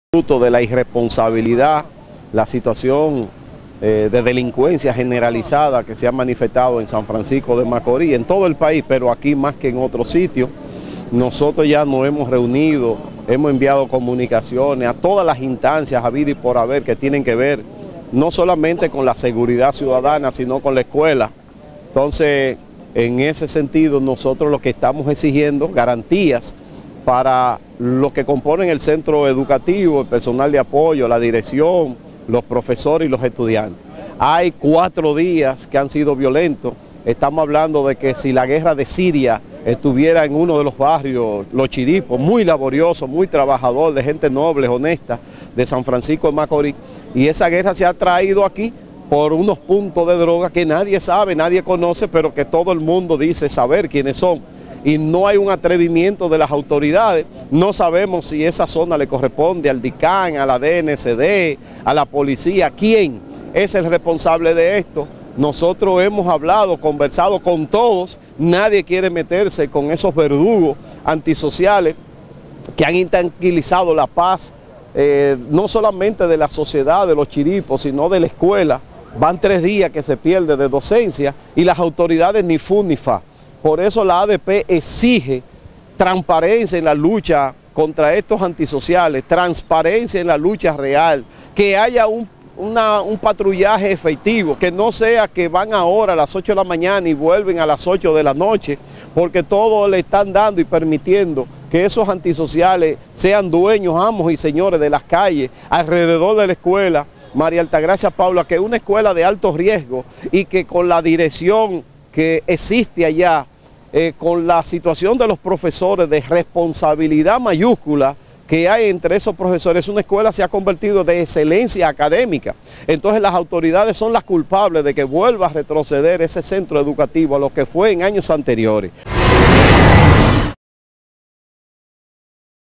Fruto de la irresponsabilidad, la situación de delincuencia generalizada que se ha manifestado en San Francisco de Macorís, en todo el país, pero aquí más que en otros sitios. Nosotros ya nos hemos reunido, hemos enviado comunicaciones a todas las instancias habidas y por haber que tienen que ver no solamente con la seguridad ciudadana, sino con la escuela. Entonces, en ese sentido, nosotros lo que estamos exigiendo garantías para los que componen el centro educativo, el personal de apoyo, la dirección, los profesores y los estudiantes. Hay 4 días que han sido violentos. Estamos hablando de que si la guerra de Siria estuviera en uno de los barrios, Los Chiripos, muy laborioso, muy trabajador, de gente noble, honesta, de San Francisco de Macorís, y esa guerra se ha traído aquí por unos puntos de droga que nadie sabe, nadie conoce, pero que todo el mundo dice saber quiénes son. Y no hay un atrevimiento de las autoridades, no sabemos si esa zona le corresponde al DICAN, a la DNCD, a la policía, ¿quién es el responsable de esto? Nosotros hemos hablado, conversado con todos, nadie quiere meterse con esos verdugos antisociales que han intranquilizado la paz, no solamente de la sociedad, de los chiripos, sino de la escuela. Van 3 días que se pierde de docencia y las autoridades ni fu ni fa. Por eso la ADP exige transparencia en la lucha contra estos antisociales, transparencia en la lucha real, que haya un patrullaje efectivo, que no sea que van ahora a las 8 de la mañana y vuelven a las 8 de la noche, porque todo le están dando y permitiendo que esos antisociales sean dueños, amos y señores de las calles, alrededor de la escuela María Altagracia Paula, que es una escuela de alto riesgo y que con la dirección que existe allá, con la situación de los profesores de responsabilidad mayúscula que hay entre esos profesores, una escuela se ha convertido de excelencia académica. Entonces las autoridades son las culpables de que vuelva a retroceder ese centro educativo a lo que fue en años anteriores.